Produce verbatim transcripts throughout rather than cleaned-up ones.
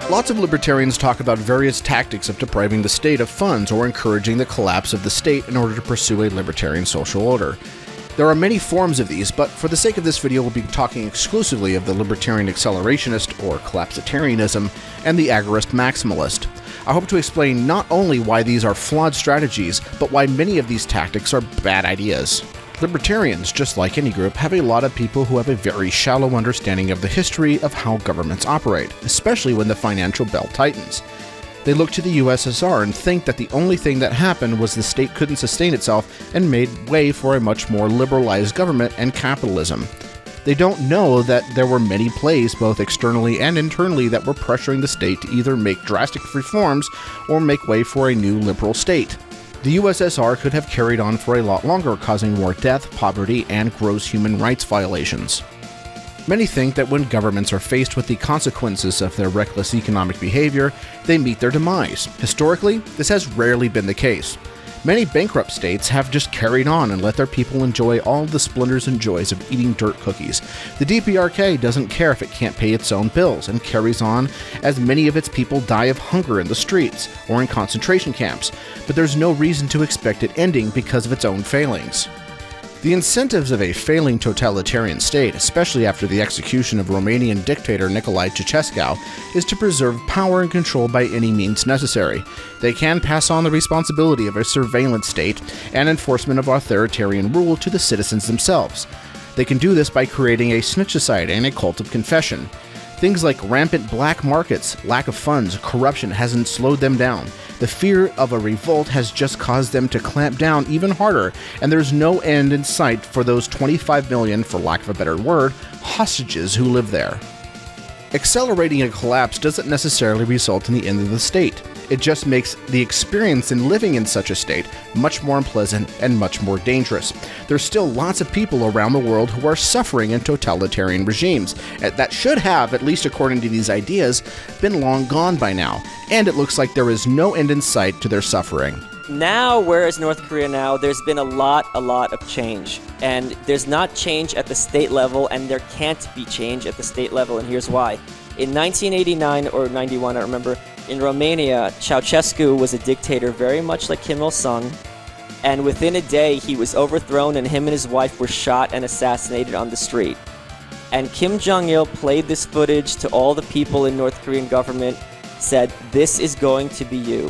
Lots of libertarians talk about various tactics of depriving the state of funds or encouraging the collapse of the state in order to pursue a libertarian social order. There are many forms of these, but for the sake of this video we'll be talking exclusively of the Libertarian Accelerationist, or Collapsitarianism, and the Agorist Maximalist. I hope to explain not only why these are flawed strategies, but why many of these tactics are bad ideas. Libertarians, just like any group, have a lot of people who have a very shallow understanding of the history of how governments operate, especially when the financial belt tightens. They look to the U S S R and think that the only thing that happened was the state couldn't sustain itself and made way for a much more liberalized government and capitalism. They don't know that there were many plays, both externally and internally, that were pressuring the state to either make drastic reforms or make way for a new liberal state. The U S S R could have carried on for a lot longer, causing more death, poverty, and gross human rights violations. Many think that when governments are faced with the consequences of their reckless economic behavior, they meet their demise. Historically, this has rarely been the case. Many bankrupt states have just carried on and let their people enjoy all the splendors and joys of eating dirt cookies. The D P R K doesn't care if it can't pay its own bills and carries on as many of its people die of hunger in the streets or in concentration camps, but there's no reason to expect it ending because of its own failings. The incentives of a failing totalitarian state, especially after the execution of Romanian dictator Nicolae Ceausescu, is to preserve power and control by any means necessary. They can pass on the responsibility of a surveillance state and enforcement of authoritarian rule to the citizens themselves. They can do this by creating a snitch society and a cult of confession. Things like rampant black markets, lack of funds, corruption hasn't slowed them down. The fear of a revolt has just caused them to clamp down even harder, and there's no end in sight for those twenty-five million, for lack of a better word, hostages who live there. Accelerating a collapse doesn't necessarily result in the end of the state. It just makes the experience in living in such a state much more unpleasant and much more dangerous. There's still lots of people around the world who are suffering in totalitarian regimes that should have, at least according to these ideas, been long gone by now, and it looks like there is no end in sight to their suffering. Now, whereas North Korea now, there's been a lot, a lot of change. And there's not change at the state level, and there can't be change at the state level, and here's why. In nineteen eighty-nine or ninety-one, I don't remember, in Romania, Ceausescu was a dictator very much like Kim Il-sung, and within a day he was overthrown and him and his wife were shot and assassinated on the street. And Kim Jong-il played this footage to all the people in North Korean government, said, "This is going to be you."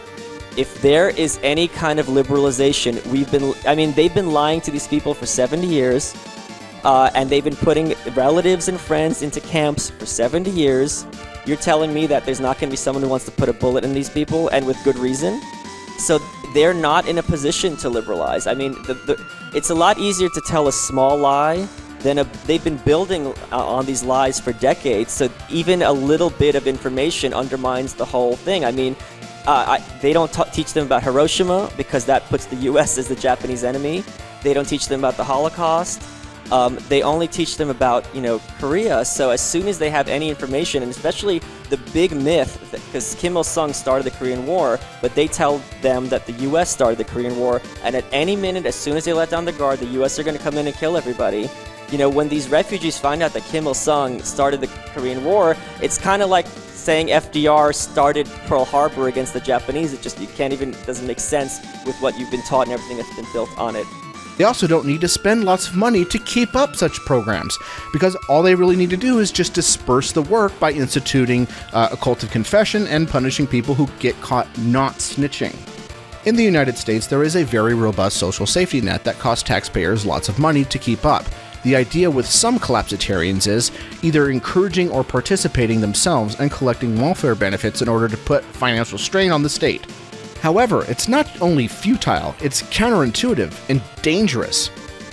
If there is any kind of liberalization, we've been, I mean, they've been lying to these people for seventy years, uh, and they've been putting relatives and friends into camps for seventy years. You're telling me that there's not going to be someone who wants to put a bullet in these people, and with good reason? So they're not in a position to liberalize. I mean, the, the, it's a lot easier to tell a small lie than a, they've been building uh, on these lies for decades, so even a little bit of information undermines the whole thing. I mean, Uh, I, they don't t teach them about Hiroshima because that puts the U S as the Japanese enemy. They don't teach them about the Holocaust. Um, they only teach them about, you know, Korea. So as soon as they have any information, and especially the big myth, because Kim Il-sung started the Korean War, but they tell them that the U S started the Korean War, and at any minute, as soon as they let down the guard, the U S are going to come in and kill everybody. You know, when these refugees find out that Kim Il-sung started the Korean War, it's kind of like saying F D R started Pearl Harbor against the Japanese. It just, you can't even, doesn't make sense with what you've been taught and everything that's been built on it. They also don't need to spend lots of money to keep up such programs, because all they really need to do is just disperse the work by instituting uh, a cult of confession and punishing people who get caught not snitching. In the United States, there is a very robust social safety net that costs taxpayers lots of money to keep up. The idea with some collapsitarians is either encouraging or participating themselves and collecting welfare benefits in order to put financial strain on the state. However, it's not only futile, it's counterintuitive and dangerous.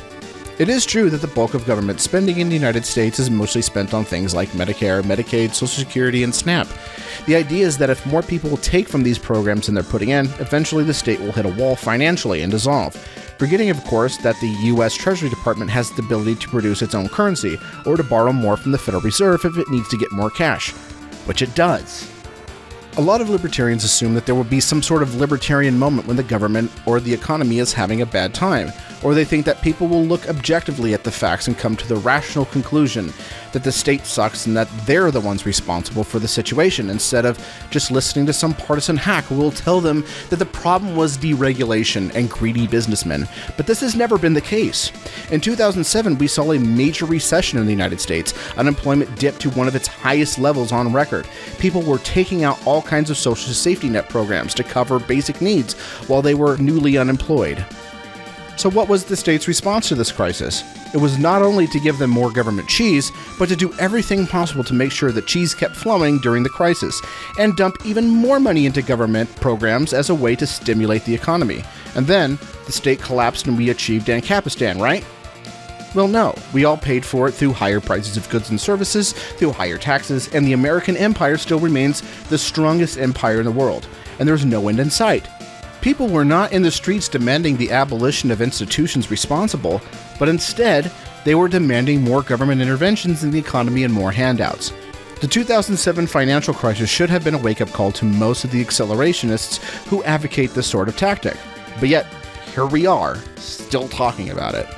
It is true that the bulk of government spending in the United States is mostly spent on things like Medicare, Medicaid, Social Security, and SNAP. The idea is that if more people take from these programs than they're putting in, eventually the state will hit a wall financially and dissolve. Forgetting, of course, that the U S Treasury Department has the ability to produce its own currency, or to borrow more from the Federal Reserve if it needs to get more cash, which it does. A lot of libertarians assume that there will be some sort of libertarian moment when the government or the economy is having a bad time, or they think that people will look objectively at the facts and come to the rational conclusion that the state sucks and that they're the ones responsible for the situation, instead of just listening to some partisan hack who will tell them that the problem was deregulation and greedy businessmen. But this has never been the case. In two thousand seven, we saw a major recession in the United States. Unemployment dipped to one of its highest levels on record. People were taking out all kinds of social safety net programs to cover basic needs while they were newly unemployed. So what was the state's response to this crisis? It was not only to give them more government cheese, but to do everything possible to make sure that cheese kept flowing during the crisis, and dump even more money into government programs as a way to stimulate the economy. And then, the state collapsed and we achieved anCAPistan, right? Well, no. We all paid for it through higher prices of goods and services, through higher taxes, and the American empire still remains the strongest empire in the world, and there's no end in sight. People were not in the streets demanding the abolition of institutions responsible, but instead, they were demanding more government interventions in the economy and more handouts. The two thousand seven financial crisis should have been a wake-up call to most of the accelerationists who advocate this sort of tactic. But yet, here we are, still talking about it.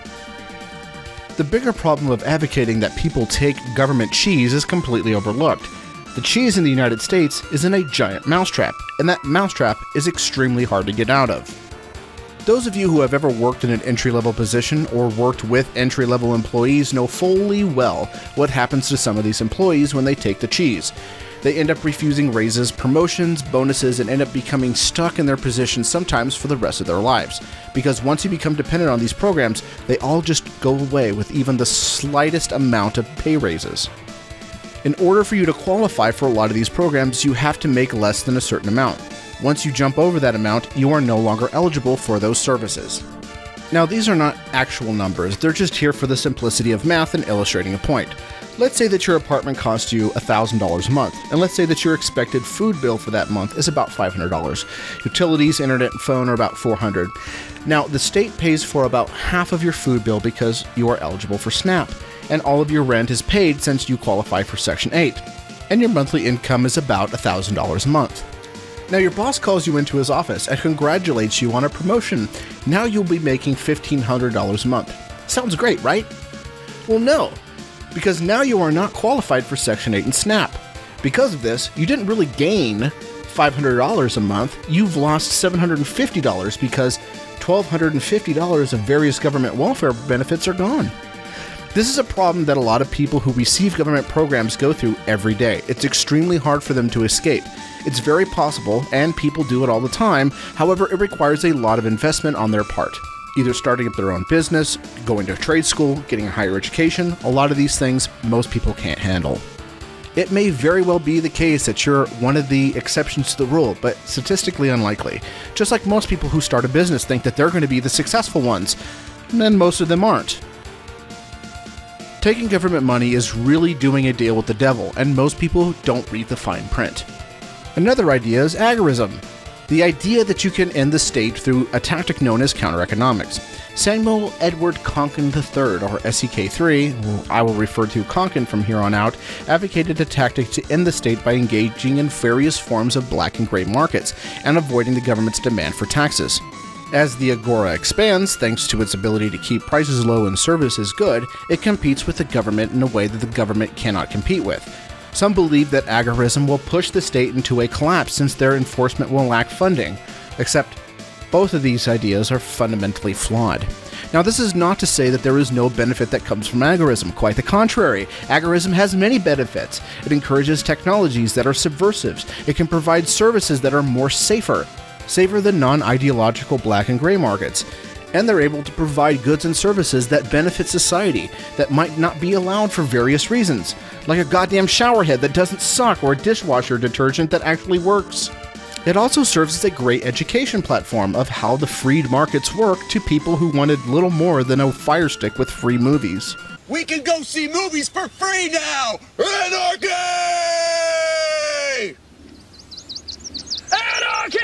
The bigger problem of advocating that people take government cheese is completely overlooked. The cheese in the United States is in a giant mousetrap, and that mousetrap is extremely hard to get out of. Those of you who have ever worked in an entry-level position or worked with entry-level employees know fully well what happens to some of these employees when they take the cheese. They end up refusing raises, promotions, bonuses, and end up becoming stuck in their position sometimes for the rest of their lives. Because once you become dependent on these programs, they all just go away with even the slightest amount of pay raises. In order for you to qualify for a lot of these programs, you have to make less than a certain amount. Once you jump over that amount, you are no longer eligible for those services. Now, these are not actual numbers, they're just here for the simplicity of math and illustrating a point. Let's say that your apartment costs you one thousand dollars a month, and let's say that your expected food bill for that month is about five hundred dollars. Utilities, internet, and phone are about four hundred dollars. Now, the state pays for about half of your food bill because you are eligible for SNAP, and all of your rent is paid since you qualify for Section eight, and your monthly income is about one thousand dollars a month. Now, your boss calls you into his office and congratulates you on a promotion. Now you'll be making fifteen hundred dollars a month. Sounds great, right? Well, no, because now you are not qualified for Section eight and SNAP. Because of this, you didn't really gain five hundred dollars a month, you've lost seven hundred fifty dollars because one thousand two hundred fifty dollars of various government welfare benefits are gone. This is a problem that a lot of people who receive government programs go through every day. It's extremely hard for them to escape. It's very possible, and people do it all the time. However, it requires a lot of investment on their part. Either starting up their own business, going to trade school, getting a higher education. A lot of these things most people can't handle. It may very well be the case that you're one of the exceptions to the rule, but statistically unlikely. Just like most people who start a business think that they're going to be the successful ones, and most of them aren't. Taking government money is really doing a deal with the devil, and most people don't read the fine print. Another idea is agorism, the idea that you can end the state through a tactic known as counter-economics. Samuel Edward Konkin the third, or S E K three, who I will refer to Konkin from here on out, advocated a tactic to end the state by engaging in various forms of black and gray markets and avoiding the government's demand for taxes. As the Agora expands, thanks to its ability to keep prices low and services good, it competes with the government in a way that the government cannot compete with. Some believe that agorism will push the state into a collapse since their enforcement will lack funding, except both of these ideas are fundamentally flawed. Now, this is not to say that there is no benefit that comes from agorism. Quite the contrary. Agorism has many benefits. It encourages technologies that are subversives. It can provide services that are more safer. safer than non-ideological black and gray markets, and they're able to provide goods and services that benefit society that might not be allowed for various reasons, like a goddamn showerhead that doesn't suck or a dishwasher detergent that actually works. It also serves as a great education platform of how the freed markets work to people who wanted little more than a fire stick with free movies. We can go see movies for free now! Anarchy! Anarchy!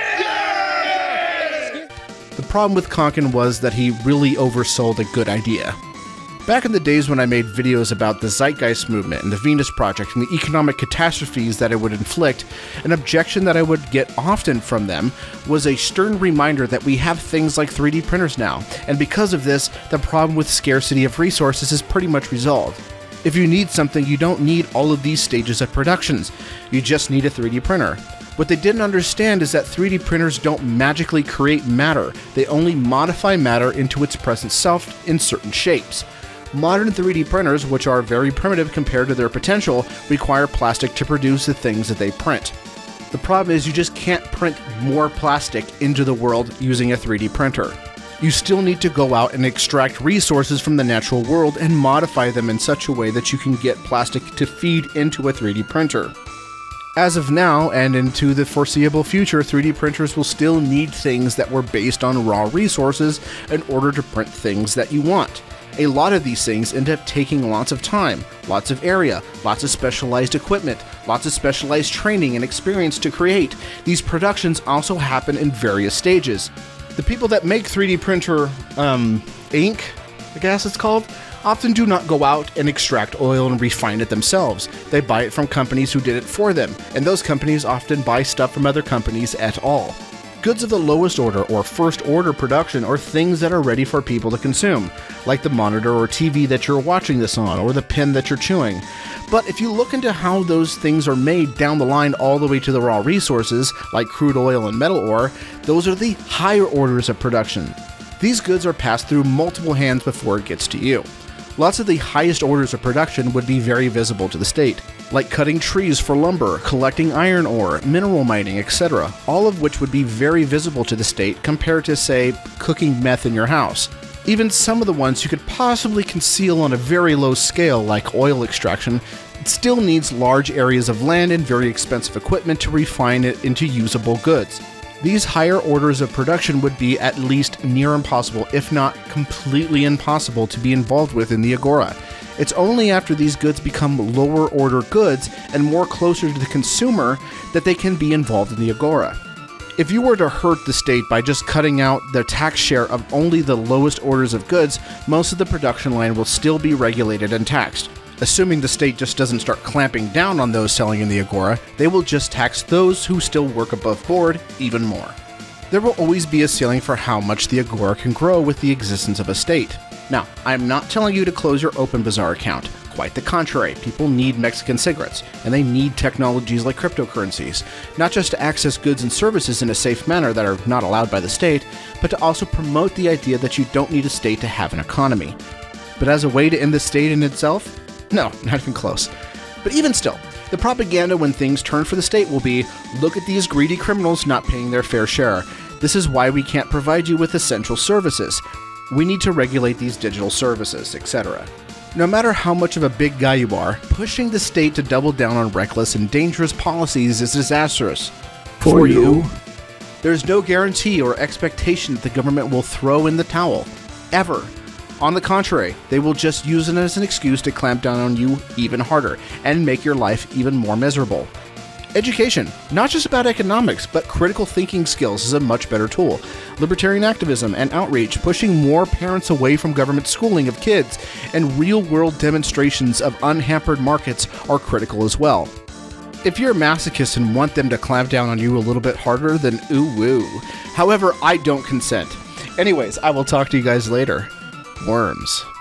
The problem with Konkin was that he really oversold a good idea. Back in the days when I made videos about the Zeitgeist movement and the Venus Project and the economic catastrophes that it would inflict, an objection that I would get often from them was a stern reminder that we have things like three D printers now, and because of this, the problem with scarcity of resources is pretty much resolved. If you need something, you don't need all of these stages of productions, you just need a three D printer. What they didn't understand is that three D printers don't magically create matter, they only modify matter into its present self in certain shapes. Modern three D printers, which are very primitive compared to their potential, require plastic to produce the things that they print. The problem is you just can't print more plastic into the world using a three D printer. You still need to go out and extract resources from the natural world and modify them in such a way that you can get plastic to feed into a three D printer. As of now, and into the foreseeable future, three D printers will still need things that were based on raw resources in order to print things that you want. A lot of these things end up taking lots of time, lots of area, lots of specialized equipment, lots of specialized training and experience to create. These productions also happen in various stages. The people that make three D printer um, ink, I guess it's called, often do not go out and extract oil and refine it themselves. They buy it from companies who did it for them, and those companies often buy stuff from other companies at all. Goods of the lowest order or first order production are things that are ready for people to consume, like the monitor or T V that you're watching this on, or the pen that you're chewing. But if you look into how those things are made down the line all the way to the raw resources, like crude oil and metal ore, those are the higher orders of production. These goods are passed through multiple hands before it gets to you. Lots of the highest orders of production would be very visible to the state, like cutting trees for lumber, collecting iron ore, mineral mining, et cetera, all of which would be very visible to the state compared to, say, cooking meth in your house. Even some of the ones you could possibly conceal on a very low scale, like oil extraction, it still needs large areas of land and very expensive equipment to refine it into usable goods. These higher orders of production would be at least near impossible, if not completely impossible, to be involved with in the Agora. It's only after these goods become lower order goods and more closer to the consumer that they can be involved in the Agora. If you were to hurt the state by just cutting out the tax share of only the lowest orders of goods, most of the production line will still be regulated and taxed. Assuming the state just doesn't start clamping down on those selling in the Agora, they will just tax those who still work above board even more. There will always be a ceiling for how much the Agora can grow with the existence of a state. Now, I'm not telling you to close your OpenBazaar account. Quite the contrary, people need Mexican cigarettes, and they need technologies like cryptocurrencies, not just to access goods and services in a safe manner that are not allowed by the state, but to also promote the idea that you don't need a state to have an economy. But as a way to end the state in itself? No, not even close. But even still, the propaganda when things turn for the state will be, look at these greedy criminals not paying their fair share. This is why we can't provide you with essential services. We need to regulate these digital services, et cetera. No matter how much of a big guy you are, pushing the state to double down on reckless and dangerous policies is disastrous. For, For you. you. There's no guarantee or expectation that the government will throw in the towel. Ever. On the contrary, they will just use it as an excuse to clamp down on you even harder and make your life even more miserable. Education, not just about economics, but critical thinking skills is a much better tool. Libertarian activism and outreach, pushing more parents away from government schooling of kids, and real-world demonstrations of unhampered markets are critical as well. If you're a masochist and want them to clamp down on you a little bit harder, then ooh woo. However, I don't consent. Anyways, I will talk to you guys later. Worms.